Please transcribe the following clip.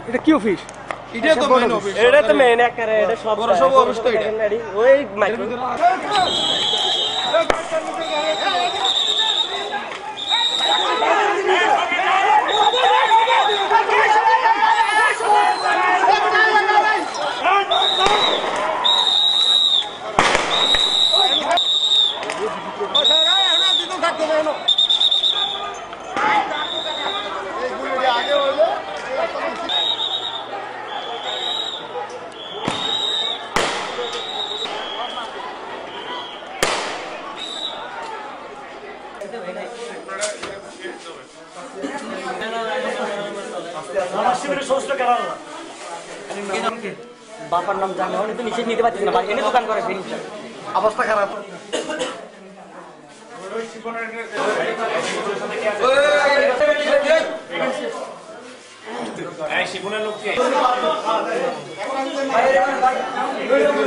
এটা কি অফিস? এটা তো মেইন অফিস। এটা তো মেইন আকারে এটা সব বড় সব অফিস তো এটা। ওই মাইক্রো বাবার নাম জানো না তো নিচে নিতে পারছিস না ভাই এনে দোকান করে ফিনিশ অবস্থা খারাপ। এই শিবনের লোক কে?